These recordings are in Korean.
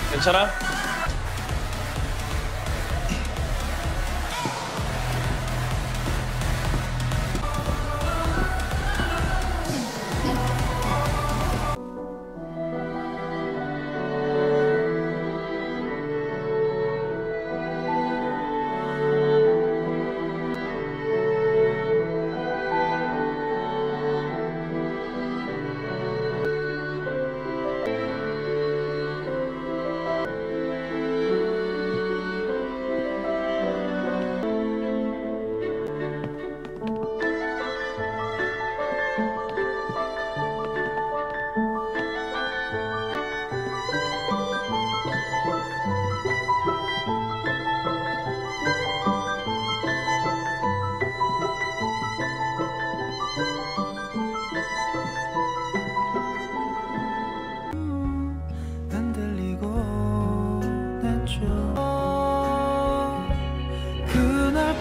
괜찮아? 그날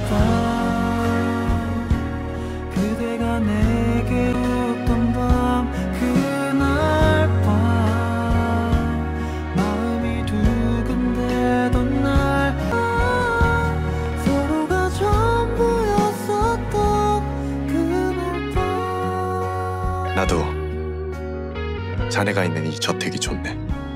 밤 그대가 내게 웃던 밤 그날 밤 마음이 두근대던 날 서로가 전부였었던 그날 밤 나도 자네가 있는 이 저택이 좋네.